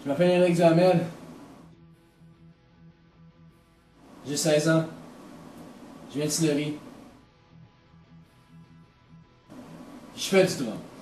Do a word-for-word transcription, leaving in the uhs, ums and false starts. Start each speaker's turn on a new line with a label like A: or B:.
A: Je m'appelle Éric Duhamel. J'ai seize ans. Je viens de Sillery. Je fais du drum.